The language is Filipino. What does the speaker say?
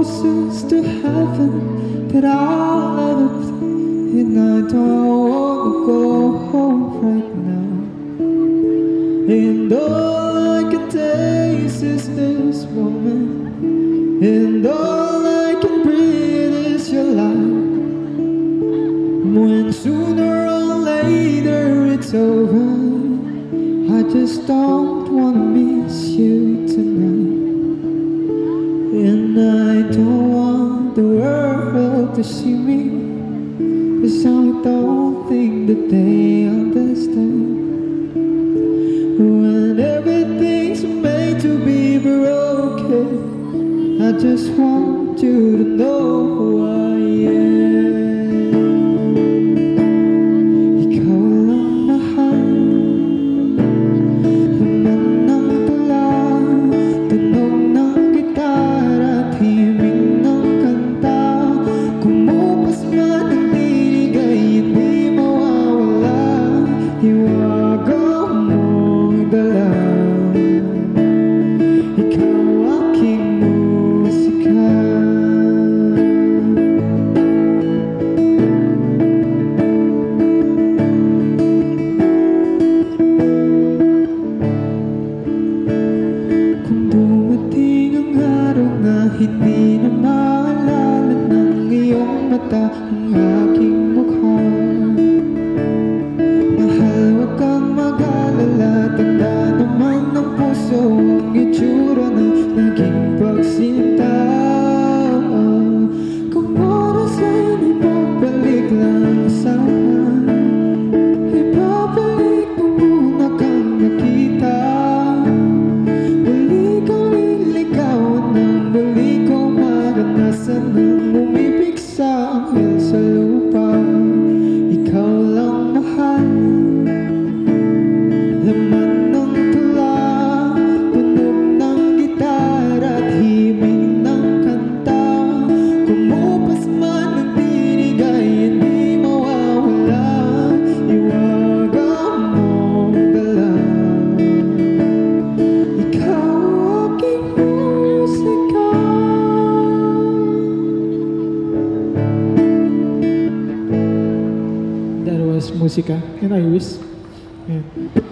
closest to heaven that I'll ever be, and I don't wanna go home right now. And all I can taste is this moment, and all I can breathe is your light. When sooner or later it's over, I just don't wanna miss you tonight. And I don't want the world to see me, 'cause I don't think that they understand. When everything's made to be broken, I just want you to know who I am. Ikaw lang mahal, laman ng tula, tunog ng gitara at himig ng kanta. Kumupas man ang tinig ay hindi mawawala, hiwaga mong dala. Ikaw aking musika. Kung dumating ang araw na hindi na maalala ng iyong mata ang aking mukha, mahal, huwag kang mag-alala, tanda naman ng puso ang itsura na naging pagsinta. Kung oras ay ibabalik lang sana, ibabalik mo muna kang nakita. Muli kang liligawan ng muli kong maranasan ng umibig sa anghel sa lupa. Ikaw lang mahal, laman ng tula, tunog ng gitara at himig ng kanta. Kumupas man ang tinig ay hindi mawawala, hiwaga mong dala. Ikaw aking musika. That was Musika and Iris. Yeah.